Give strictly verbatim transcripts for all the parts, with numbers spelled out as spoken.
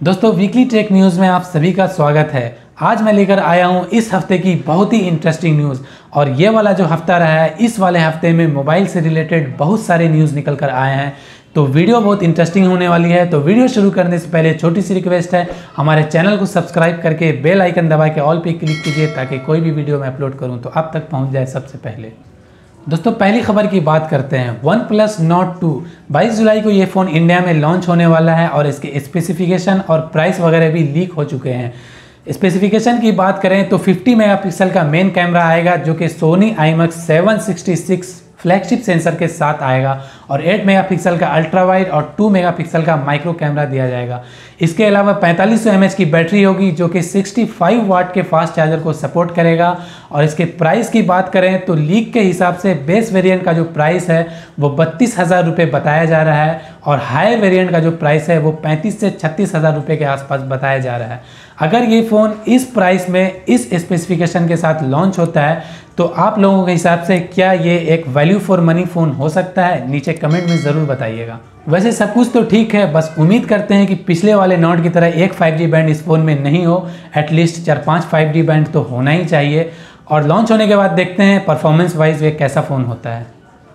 दोस्तों weekly tech news में आप सभी का स्वागत है। आज मैं लेकर आया हूं इस हफ्ते की बहुत ही इंटरेस्टिंग न्यूज़। और ये वाला जो हफ्ता रहा है, इस वाले हफ्ते में मोबाइल से रिलेटेड बहुत सारे न्यूज़ निकल कर आए हैं, तो वीडियो बहुत इंटरेस्टिंग होने वाली है। तो वीडियो शुरू करने से पहले छोटी सी रिक्वेस्ट है, हमारे चैनल को सब्सक्राइब करके बेल आइकन दबा के ऑल पे क्लिक कीजिए ताकि कोई भी वीडियो मैं अपलोड करूँ तो आप तक पहुँच जाए सबसे पहले। दोस्तों पहली खबर की बात करते हैं। वन प्लस नॉट टू बाईस जुलाई को ये फ़ोन इंडिया में लॉन्च होने वाला है और इसके स्पेसिफिकेशन और प्राइस वगैरह भी लीक हो चुके हैं। स्पेसिफिकेशन की बात करें तो फिफ्टी मेगापिक्सल का मेन कैमरा आएगा जो कि Sony IMX seven sixty six flagship sensor के साथ आएगा और एट मेगापिक्सल का अल्ट्रा वाइड और टू मेगापिक्सल का माइक्रो कैमरा दिया जाएगा। इसके अलावा पैंतालीस सौ एम एच की बैटरी होगी जो कि पैंसठ वाट के फास्ट चार्जर को सपोर्ट करेगा। और इसके प्राइस की बात करें तो लीक के हिसाब से बेस वेरिएंट का जो प्राइस है वो बत्तीस हज़ार रुपये बताया जा रहा है और हायर वेरिएंट का जो प्राइस है वो पैंतीस से छत्तीस हज़ार रुपये के आसपास बताया जा रहा है। अगर ये फ़ोन इस प्राइस में इस स्पेसिफिकेशन के साथ लॉन्च होता है तो आप लोगों के हिसाब से क्या ये एक वैल्यू फॉर मनी फ़ोन हो सकता है? नीचे कमेंट में ज़रूर बताइएगा। वैसे सब कुछ तो ठीक है, बस उम्मीद करते हैं कि पिछले वाले नोट की तरह एक फाइव जी बैंड इस फ़ोन में नहीं हो, एटलीस्ट चार पाँच फाइव जी बैंड तो होना ही चाहिए। और लॉन्च होने के बाद देखते हैं परफॉर्मेंस वाइज ये कैसा फ़ोन होता है।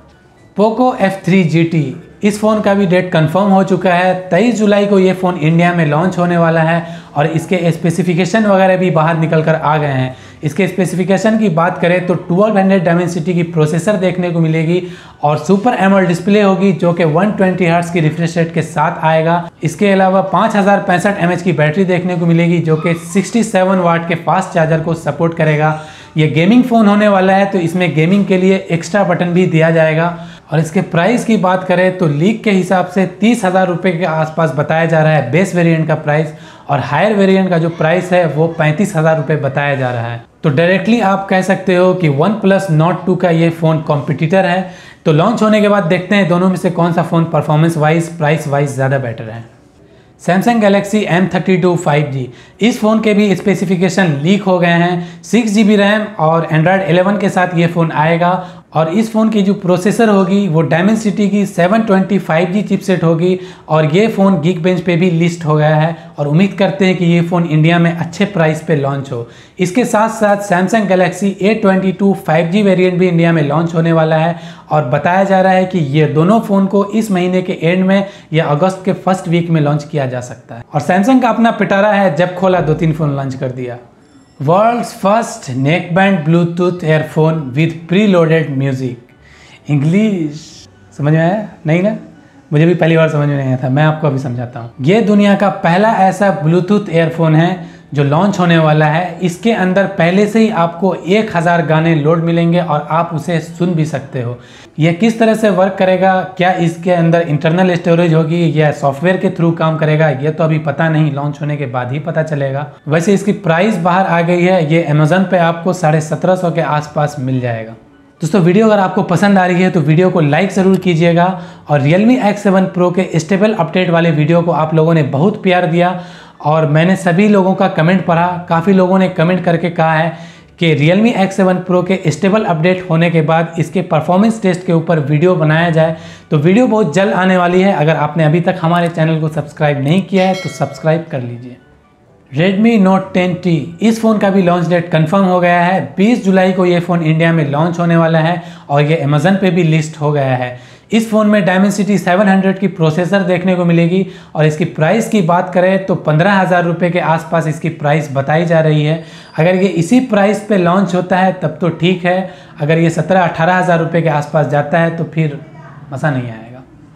Poco F three G T, इस फ़ोन का भी डेट कंफर्म हो चुका है। तेईस जुलाई को ये फ़ोन इंडिया में लॉन्च होने वाला है और इसके स्पेसिफिकेशन वगैरह भी बाहर निकल कर आ गए हैं। इसके स्पेसिफिकेशन की बात करें तो ट्वेल्व हंड्रेड डायमेंसिटी की प्रोसेसर देखने को मिलेगी और सुपर एमोलेड डिस्प्ले होगी जो कि वन ट्वेंटी हर्ट्ज की रिफ्रेश रेट के साथ आएगा। इसके अलावा पाँच हज़ार पैंसठ एम एच की बैटरी देखने को मिलेगी जो कि सड़सठ वाट के फास्ट चार्जर को सपोर्ट करेगा। ये गेमिंग फ़ोन होने वाला है तो इसमें गेमिंग के लिए एक्स्ट्रा बटन भी दिया जाएगा। और इसके प्राइस की बात करें तो लीक के हिसाब से तीस हज़ार रुपये के आसपास बताया जा रहा है बेस वेरिएंट का प्राइस और हायर वेरिएंट का जो प्राइस है वो पैंतीस हज़ार रुपये बताया जा रहा है। तो डायरेक्टली आप कह सकते हो कि वन प्लस नॉट टू का ये फ़ोन कॉम्पिटिटर है। तो लॉन्च होने के बाद देखते हैं दोनों में से कौन सा phone performance wise price wise ज़्यादा बेटर है। Samsung Galaxy M thirty two five G, इस फ़ोन के भी स्पेसिफिकेशन लीक हो गए हैं। सिक्स जी बी रैम और एंड्रॉयड इलेवन के साथ ये फ़ोन आएगा और इस फ़ोन की जो प्रोसेसर होगी वो डायमेंसिटी की seven twenty five G chipset होगी और ये फ़ोन गीक बेंच पे भी लिस्ट हो गया है और उम्मीद करते हैं कि ये फ़ोन इंडिया में अच्छे प्राइस पे लॉन्च हो। इसके साथ साथ Samsung Galaxy A twenty two five G variant भी इंडिया में लॉन्च होने वाला है और बताया जा रहा है कि ये दोनों फ़ोन को इस महीने के एंड में या अगस्त के फर्स्ट वीक में लॉन्च किया जा सकता है। और सैमसंग का अपना पिटारा है, जब खोला दो तीन फ़ोन लॉन्च कर दिया। World's first neck band Bluetooth earphone with pre loaded music. English समझ में आया? नहीं ना, मुझे भी पहली बार समझ में नहीं आया था, मैं आपको अभी समझाता हूँ। ये दुनिया का पहला ऐसा ब्लूटूथ एयरफोन है जो लॉन्च होने वाला है। इसके अंदर पहले से ही आपको एक हज़ार गाने लोड मिलेंगे और आप उसे सुन भी सकते हो। यह किस तरह से वर्क करेगा, क्या इसके अंदर इंटरनल स्टोरेज होगी या सॉफ्टवेयर के थ्रू काम करेगा, ये तो अभी पता नहीं, लॉन्च होने के बाद ही पता चलेगा। वैसे इसकी प्राइस बाहर आ गई है, ये अमेजन पे आपको साढ़े सत्रह सौ के आसपास मिल जाएगा। दोस्तों वीडियो अगर आपको पसंद आ रही है तो वीडियो को लाइक ज़रूर कीजिएगा। और Realme एक्स सेवन Pro के स्टेबल अपडेट वाले वीडियो को आप लोगों ने बहुत प्यार दिया और मैंने सभी लोगों का कमेंट पढ़ा। काफ़ी लोगों ने कमेंट करके कहा है कि Realme एक्स सेवन Pro के स्टेबल अपडेट होने के बाद इसके परफॉर्मेंस टेस्ट के ऊपर वीडियो बनाया जाए। तो वीडियो बहुत जल्द आने वाली है। अगर आपने अभी तक हमारे चैनल को सब्सक्राइब नहीं किया है तो सब्सक्राइब कर लीजिए। Redmi Note टेन टी, इस फ़ोन का भी लॉन्च डेट कंफर्म हो गया है। बीस जुलाई को ये फ़ोन इंडिया में लॉन्च होने वाला है और ये अमेजन पे भी लिस्ट हो गया है। इस फ़ोन में डायमेंसिटी सेवन हंड्रेड की प्रोसेसर देखने को मिलेगी और इसकी प्राइस की बात करें तो पंद्रह हज़ार रुपये के आसपास इसकी प्राइस बताई जा रही है। अगर ये इसी प्राइस पे लॉन्च होता है तब तो ठीक है, अगर ये सत्रह अठारह हज़ार रुपये के आसपास जाता है तो फिर मज़ा नहीं आएगा।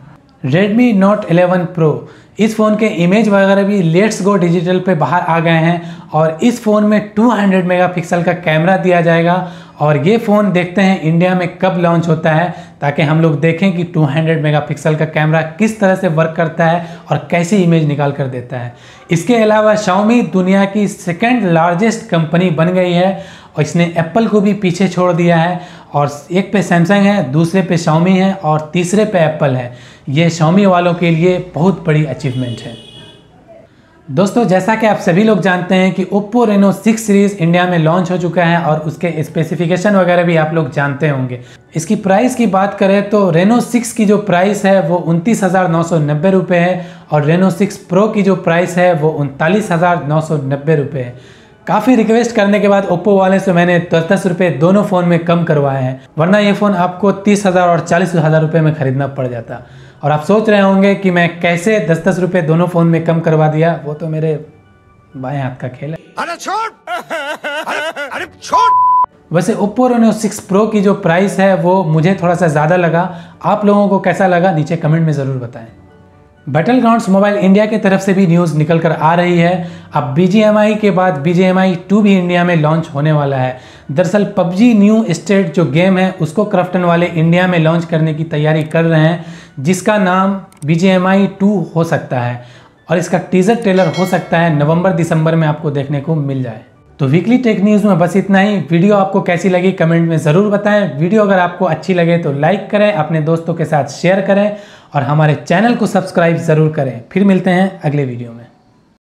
Redmi Note इलेवन Pro, इस फ़ोन के इमेज वगैरह भी लेट्स गो डिजिटल पे बाहर आ गए हैं और इस फ़ोन में टू हंड्रेड मेगापिक्सल का कैमरा दिया जाएगा। और ये फ़ोन देखते हैं इंडिया में कब लॉन्च होता है ताकि हम लोग देखें कि टू हंड्रेड मेगापिक्सल का कैमरा किस तरह से वर्क करता है और कैसी इमेज निकाल कर देता है। इसके अलावा Xiaomi दुनिया की सेकेंड लार्जेस्ट कंपनी बन गई है और इसने एप्पल को भी पीछे छोड़ दिया है और एक पे सैमसंग है, दूसरे पे Xiaomi है और तीसरे पे एप्पल है। ये Xiaomi वालों के लिए बहुत बड़ी अचीवमेंट है। दोस्तों जैसा कि आप सभी लोग जानते हैं कि Oppo Reno six series India में लॉन्च हो चुका है और उसके स्पेसिफिकेशन वगैरह भी आप लोग जानते होंगे। इसकी प्राइस की बात करें तो Reno सिक्स की जो प्राइस है वो उनतीस हज़ार नौ सौ नब्बे रुपये है और Reno सिक्स Pro की जो प्राइस है वो उनतालीस हज़ार नौ सौ नब्बे रुपये है। काफ़ी रिक्वेस्ट करने के बाद Oppo वाले से मैंने दस दस रुपये दोनों फ़ोन में कम करवाए हैं, वरना ये फ़ोन आपको तीस हज़ार और चालीस हज़ार रुपये में ख़रीदना पड़ जाता। और आप सोच रहे होंगे कि मैं कैसे दस दस रुपये दोनों फ़ोन में कम करवा दिया, वो तो मेरे बाएं हाथ का खेल है। अरे छोड़ अरे, अरे छोड़। वैसे Oppo Reno सिक्स Pro की जो प्राइस है वो मुझे थोड़ा सा ज़्यादा लगा। आप लोगों को कैसा लगा नीचे कमेंट में ज़रूर बताएं। बैटल ग्राउंड्स मोबाइल इंडिया की तरफ से भी न्यूज़ निकल कर आ रही है। अब बी जी एम आई के बाद B G M I two भी इंडिया में लॉन्च होने वाला है। दरअसल पबजी न्यू स्टेट जो गेम है उसको क्राफ्टन वाले इंडिया में लॉन्च करने की तैयारी कर रहे हैं, जिसका नाम B G M I two हो सकता है और इसका टीजर ट्रेलर हो सकता है नवंबर दिसंबर में आपको देखने को मिल जाए। तो वीकली टेक न्यूज़ में बस इतना ही। वीडियो आपको कैसी लगी कमेंट में ज़रूर बताएं। वीडियो अगर आपको अच्छी लगे तो लाइक करें, अपने दोस्तों के साथ शेयर करें और हमारे चैनल को सब्सक्राइब ज़रूर करें। फिर मिलते हैं अगले वीडियो में।